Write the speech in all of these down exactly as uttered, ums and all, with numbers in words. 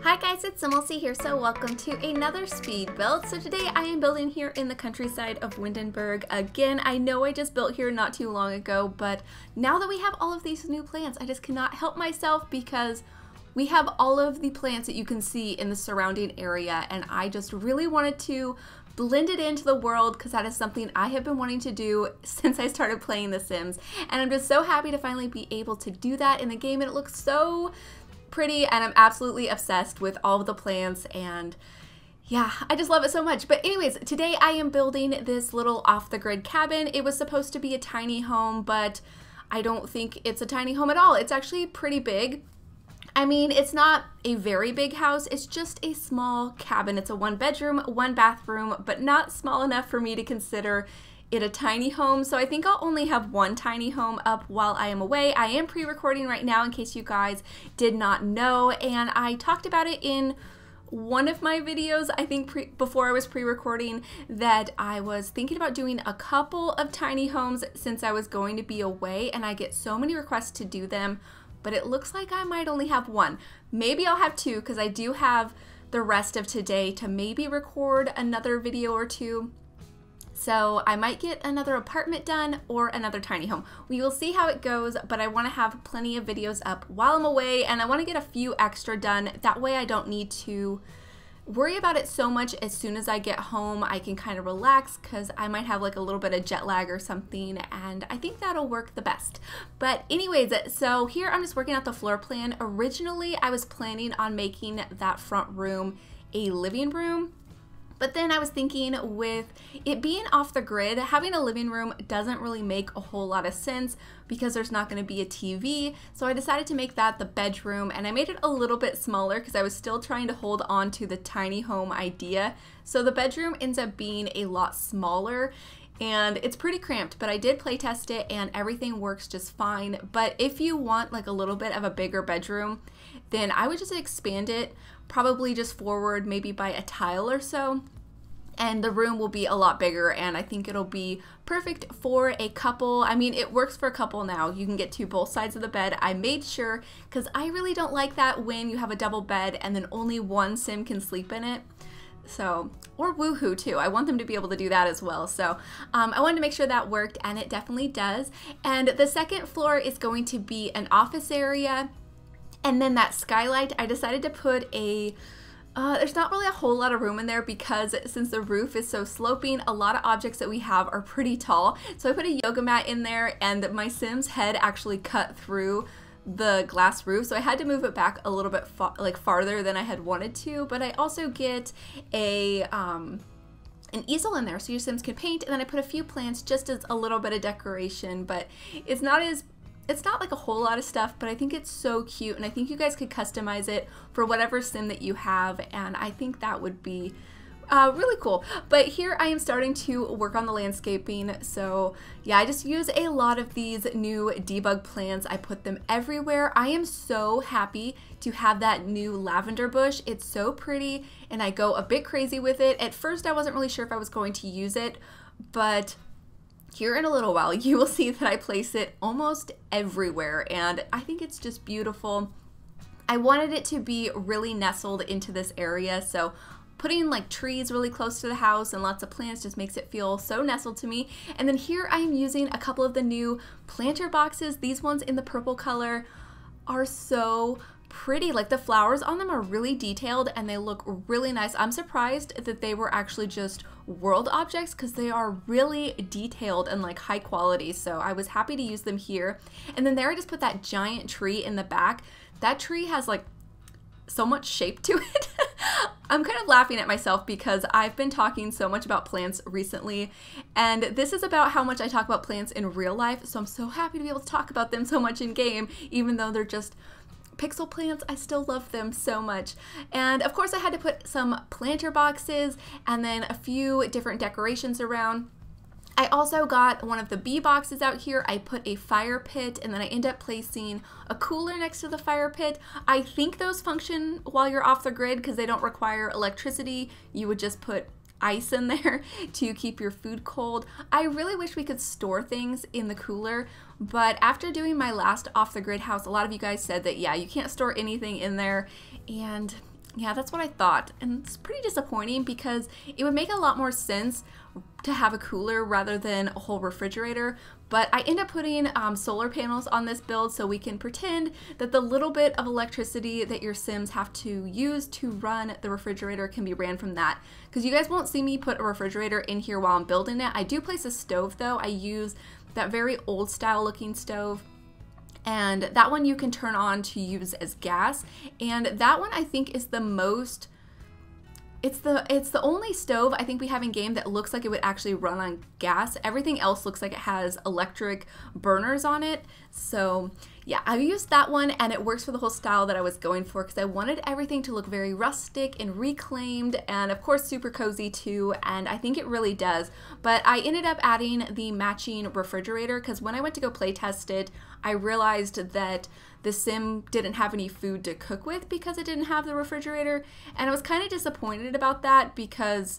Hi guys, it's Simulsy here, so welcome to another speed build. So today I am building here in the countryside of Windenburg. Again, I know I just built here not too long ago, but now that we have all of these new plants, I just cannot help myself because we have all of the plants that you can see in the surrounding area, and I just really wanted to blend it into the world because that is something I have been wanting to do since I started playing The Sims, and I'm just so happy to finally be able to do that in the game, and it looks so pretty, and I'm absolutely obsessed with all of the plants, and yeah, I just love it so much. But anyways, today I am building this little off-the-grid cabin. It was supposed to be a tiny home, but I don't think it's a tiny home at all. It's actually pretty big. I mean, it's not a very big house, it's just a small cabin. It's a one bedroom, one bathroom, but not small enough for me to consider it a tiny home, so I think I'll only have one tiny home up while I am away. I am pre-recording right now in case you guys did not know, and I talked about it in one of my videos, I think pre before I was pre-recording, that I was thinking about doing a couple of tiny homes since I was going to be away, and I get so many requests to do them, but it looks like I might only have one. Maybe I'll have two because I do have the rest of today to maybe record another video or two. So I might get another apartment done or another tiny home. We will see how it goes, but I want to have plenty of videos up while I'm away, and I want to get a few extra done. That way I don't need to worry about it so much. As soon as I get home, I can kind of relax because I might have like a little bit of jet lag or something, and I think that'll work the best. But anyways, so here I'm just working out the floor plan. Originally, I was planning on making that front room a living room, but then I was thinking with it being off the grid, having a living room doesn't really make a whole lot of sense because there's not going to be a T V. So I decided to make that the bedroom, and I made it a little bit smaller because I was still trying to hold on to the tiny home idea. So the bedroom ends up being a lot smaller, and it's pretty cramped, but I did play test it and everything works just fine. But if you want like a little bit of a bigger bedroom, then I would just expand it, probably just forward maybe by a tile or so, and the room will be a lot bigger, and I think it'll be perfect for a couple. I mean, it works for a couple now. You can get to both sides of the bed. I made sure, because I really don't like that when you have a double bed and then only one sim can sleep in it. So, or Woohoo too. I want them to be able to do that as well. So um, I wanted to make sure that worked, and it definitely does. And the second floor is going to be an office area, and then that skylight, I decided to put a Uh, there's not really a whole lot of room in there because since the roof is so sloping, a lot of objects that we have are pretty tall. So I put a yoga mat in there, and my Sim's head actually cut through the glass roof, so I had to move it back a little bit fa like farther than I had wanted to. But I also get a um, an easel in there so your Sims can paint, and then I put a few plants just as a little bit of decoration. But it's not as It's not like a whole lot of stuff, but I think it's so cute, and I think you guys could customize it for whatever sim that you have, and I think that would be uh, really cool. But here I am starting to work on the landscaping, so yeah, I just use a lot of these new debug plants. I put them everywhere. I am so happy to have that new lavender bush. It's so pretty, and I go a bit crazy with it. At first I wasn't really sure if I was going to use it, but here in a little while, you will see that I place it almost everywhere, and I think it's just beautiful. I wanted it to be really nestled into this area, so putting like trees really close to the house and lots of plants just makes it feel so nestled to me. And then here I am using a couple of the new planter boxes. These ones in the purple color are so pretty. Like the flowers on them are really detailed and they look really nice. I'm surprised that they were actually just world objects because they are really detailed and like high quality, so I was happy to use them here. And then there I just put that giant tree in the back. That tree has like so much shape to it. I'm kind of laughing at myself because I've been talking so much about plants recently, and this is about how much I talk about plants in real life, so I'm so happy to be able to talk about them so much in game, even though they're just pixel plants. I still love them so much. And of course I had to put some planter boxes and then a few different decorations around. I also got one of the bee boxes out here. I put a fire pit, and then I end up placing a cooler next to the fire pit. I think those function while you're off the grid because they don't require electricity. You would just put ice in there to keep your food cold. I really wish we could store things in the cooler, but after doing my last off the grid house, a lot of you guys said that, yeah, you can't store anything in there, and Yeah, that's what I thought, and it's pretty disappointing because it would make a lot more sense to have a cooler rather than a whole refrigerator. But I end up putting um, solar panels on this build so we can pretend that the little bit of electricity that your Sims have to use to run the refrigerator can be ran from that. Because you guys won't see me put a refrigerator in here while I'm building it. I do place a stove though. I use that very old style looking stove. And that one you can turn on to use as gas. And that one I think is the most, it's the it's the only stove I think we have in game that looks like it would actually run on gas. Everything else looks like it has electric burners on it. So yeah, I used that one and it works for the whole style that I was going for because I wanted everything to look very rustic and reclaimed and of course super cozy too, and I think it really does. But I ended up adding the matching refrigerator because when I went to go play test it, I realized that the Sim didn't have any food to cook with because it didn't have the refrigerator, and I was kind of disappointed about that because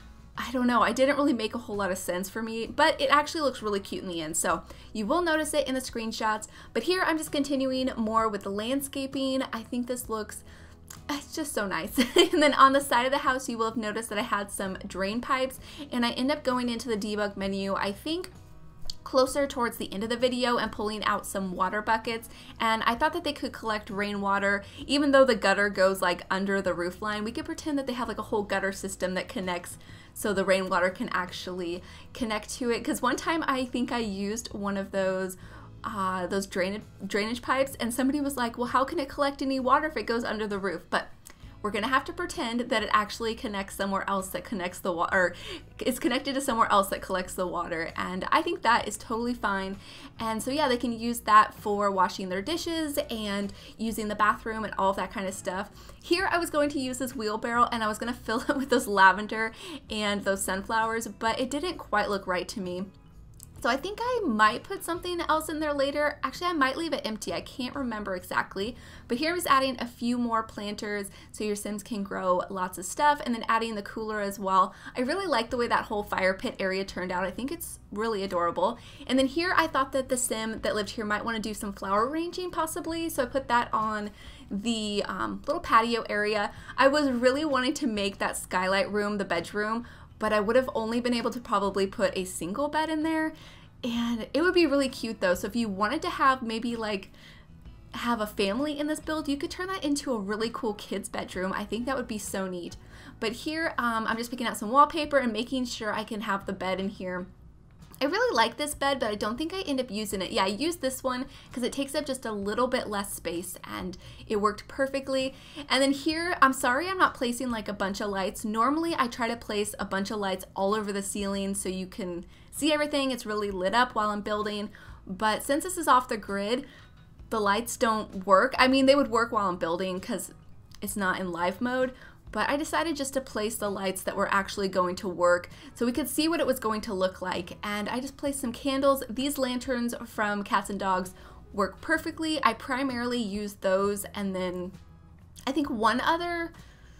I don't know, I didn't really make a whole lot of sense for me, but it actually looks really cute in the end, so you will notice it in the screenshots. But here I'm just continuing more with the landscaping. I think this looks, it's just so nice. And then on the side of the house you will have noticed that I had some drain pipes, and I end up going into the debug menu, I think closer towards the end of the video, and pulling out some water buckets, and I thought that they could collect rainwater. Even though the gutter goes like under the roof line, we could pretend that they have like a whole gutter system that connects so the rainwater can actually connect to it. Because one time I think I used one of those uh, those drainage drainage pipes, and somebody was like, well, how can it collect any water if it goes under the roof? But we're gonna have to pretend that it actually connects somewhere else that connects the water, or is connected to somewhere else that collects the water, and I think that is totally fine. And so yeah, they can use that for washing their dishes and using the bathroom and all of that kind of stuff. Here I was going to use this wheelbarrow and I was gonna fill it with those lavender and those sunflowers, but it didn't quite look right to me. So I think I might put something else in there later. Actually, I might leave it empty. I can't remember exactly. But here I was adding a few more planters so your Sims can grow lots of stuff, and then adding the cooler as well. I really like the way that whole fire pit area turned out. I think it's really adorable. And then here I thought that the Sim that lived here might want to do some flower arranging possibly. So I put that on the um, little patio area. I was really wanting to make that skylight room the bedroom, but I would have only been able to probably put a single bed in there, and it would be really cute though. So if you wanted to have maybe like have a family in this build, you could turn that into a really cool kids bedroom. I think that would be so neat. But here um, I'm just picking out some wallpaper and making sure I can have the bed in here. I really like this bed, but I don't think I end up using it. Yeah, I used this one because it takes up just a little bit less space and it worked perfectly. And then here, I'm sorry I'm not placing like a bunch of lights. Normally I try to place a bunch of lights all over the ceiling so you can see everything. It's really lit up while I'm building. But since this is off the grid, the lights don't work. I mean, they would work while I'm building because it's not in live mode. But I decided just to place the lights that were actually going to work so we could see what it was going to look like. And I just placed some candles. These lanterns from Cats and Dogs work perfectly. I primarily used those, and then I think one other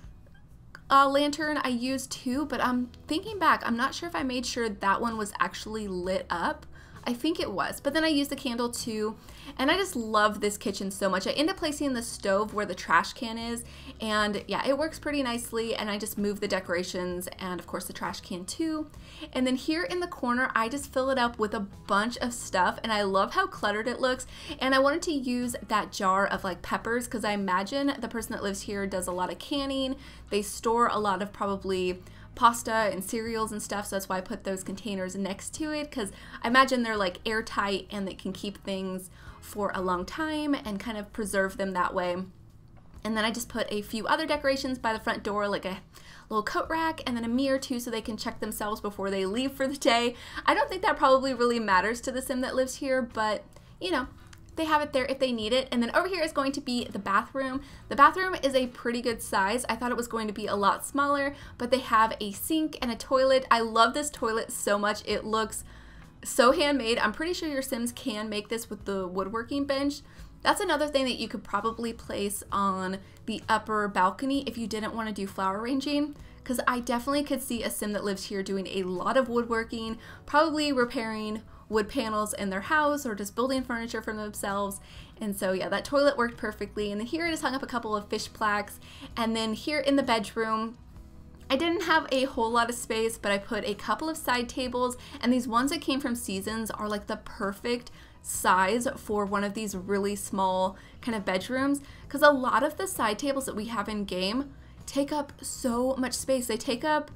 uh, lantern I used too, but I'm thinking back, I'm not sure if I made sure that one was actually lit up. I think it was, but then I used the candle too, and I just love this kitchen so much. I end up placing the stove where the trash can is, and yeah, it works pretty nicely, and I just move the decorations and of course the trash can too. And then here in the corner, I just fill it up with a bunch of stuff, and I love how cluttered it looks, and I wanted to use that jar of like peppers because I imagine the person that lives here does a lot of canning. They store a lot of probably pasta and cereals and stuff, so that's why I put those containers next to it, because I imagine they're like airtight and they can keep things for a long time and kind of preserve them that way. And then I just put a few other decorations by the front door, like a little coat rack and then a mirror too, so they can check themselves before they leave for the day. I don't think that probably really matters to the Sim that lives here, but you know, they have it there if they need it. And then over here is going to be the bathroom. The bathroom is a pretty good size. I thought it was going to be a lot smaller, but they have a sink and a toilet. I love this toilet so much. It looks so handmade. I'm pretty sure your Sims can make this with the woodworking bench. That's another thing that you could probably place on the upper balcony if you didn't want to do flower arranging, because I definitely could see a Sim that lives here doing a lot of woodworking, probably repairing wood panels in their house or just building furniture for themselves. And so yeah, that toilet worked perfectly. And then here I just hung up a couple of fish plaques. And then here in the bedroom, I didn't have a whole lot of space, but I put a couple of side tables, and these ones that came from Seasons are like the perfect size for one of these really small kind of bedrooms, because a lot of the side tables that we have in game take up so much space. They take up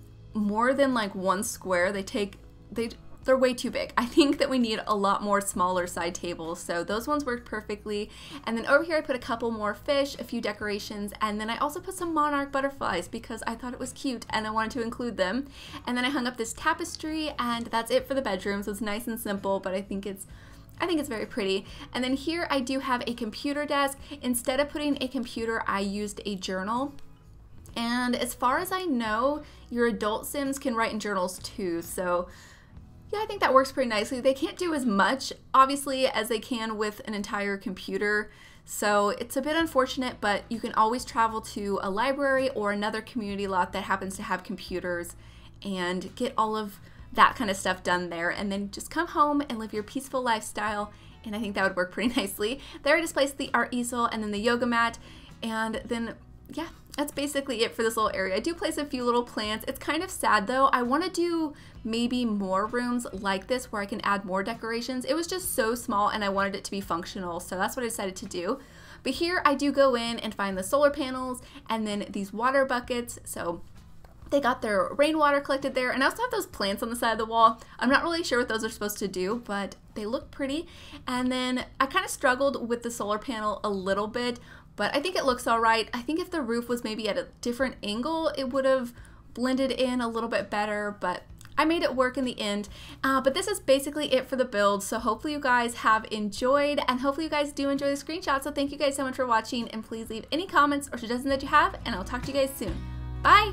more than like one square. They take, they, they're way too big. I think that we need a lot more smaller side tables. So those ones worked perfectly. And then over here I put a couple more fish, a few decorations, and then I also put some monarch butterflies because I thought it was cute and I wanted to include them. And then I hung up this tapestry, and that's it for the bedroom. So it's nice and simple, but I think it's I think it's very pretty. And then here I do have a computer desk. Instead of putting a computer, I used a journal. And as far as I know, your adult Sims can write in journals too. So yeah, I think that works pretty nicely. They can't do as much, obviously, as they can with an entire computer. So it's a bit unfortunate, but you can always travel to a library or another community lot that happens to have computers and get all of that kind of stuff done there, and then just come home and live your peaceful lifestyle. And I think that would work pretty nicely. There I just placed the art easel and then the yoga mat, and then yeah, that's basically it for this little area. I do place a few little plants. It's kind of sad though. I want to do maybe more rooms like this where I can add more decorations. It was just so small and I wanted it to be functional, so that's what I decided to do. But here I do go in and find the solar panels and then these water buckets. So they got their rainwater collected there, and I also have those plants on the side of the wall. I'm not really sure what those are supposed to do, but they look pretty. And then I kind of struggled with the solar panel a little bit, but I think it looks all right. I think if the roof was maybe at a different angle, it would have blended in a little bit better, but I made it work in the end. Uh, but this is basically it for the build, so hopefully you guys have enjoyed, and hopefully you guys do enjoy the screenshot. So thank you guys so much for watching, and please leave any comments or suggestions that you have, and I'll talk to you guys soon. Bye!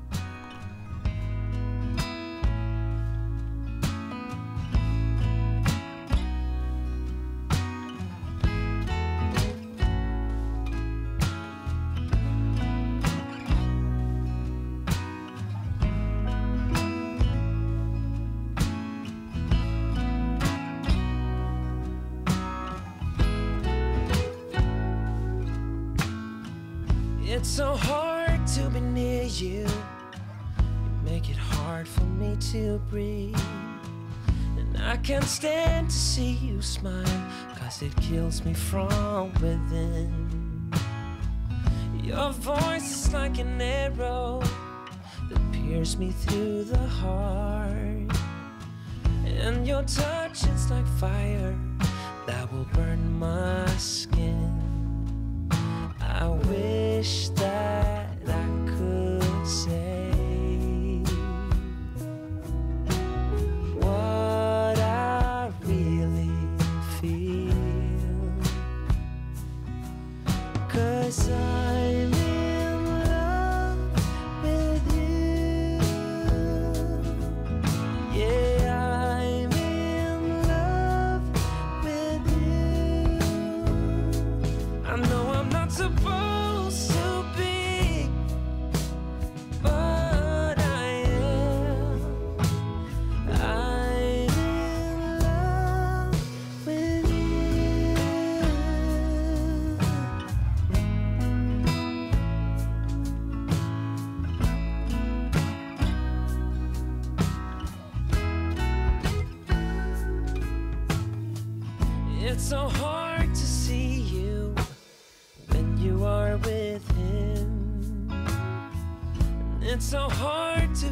It's so hard to be near you. You make it hard for me to breathe. And I can't stand to see you smile, 'cause it kills me from within. Your voice is like an arrow that pierces me through the heart. And your touch is like fire that will burn my skin. I wish that I could say what I really feel, 'cause I'm in love with you. Yeah, I'm in love with you. I know I'm not supposed to be, but I am. I'm in love with you. It's so hard to see you when you are with him. It's so hard to